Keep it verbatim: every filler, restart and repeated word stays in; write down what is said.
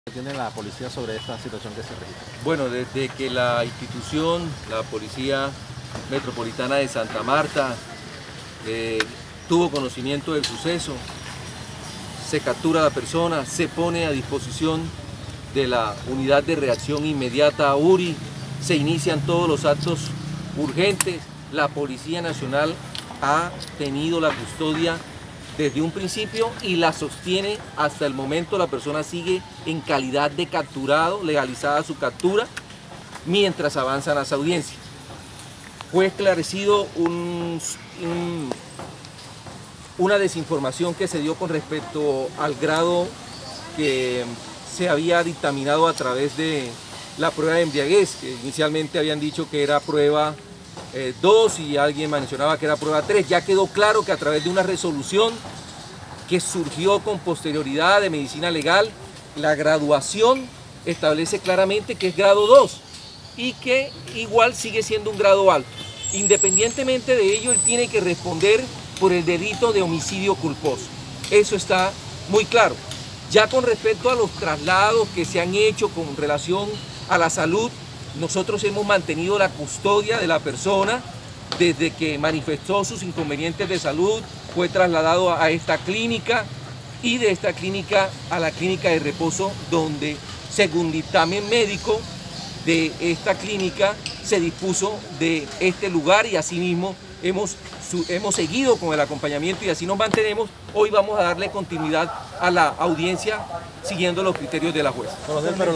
¿Tiene la policía sobre esta situación que se registra? Bueno, desde que la institución, la Policía Metropolitana de Santa Marta, eh, tuvo conocimiento del suceso, se captura a la persona, se pone a disposición de la Unidad de Reacción Inmediata U R I, se inician todos los actos urgentes. La Policía Nacional ha tenido la custodia desde un principio y la sostiene hasta el momento. La persona sigue en calidad de capturado, legalizada su captura, mientras avanzan las audiencias. Fue esclarecido un, un, una desinformación que se dio con respecto al grado que se había dictaminado a través de la prueba de embriaguez, que inicialmente habían dicho que era prueba dos eh, y alguien mencionaba que era prueba tres. Ya quedó claro que a través de una resolución que surgió con posterioridad de medicina legal, la graduación establece claramente que es grado dos y que igual sigue siendo un grado alto. Independientemente de ello, él tiene que responder por el delito de homicidio culposo. Eso está muy claro. Ya con respecto a los traslados que se han hecho con relación a la salud, nosotros hemos mantenido la custodia de la persona desde que manifestó sus inconvenientes de salud, fue trasladado a esta clínica y de esta clínica a la clínica de reposo, donde según dictamen médico de esta clínica se dispuso de este lugar y asimismo hemos, hemos seguido con el acompañamiento y así nos mantenemos. Hoy vamos a darle continuidad a la audiencia siguiendo los criterios de la jueza.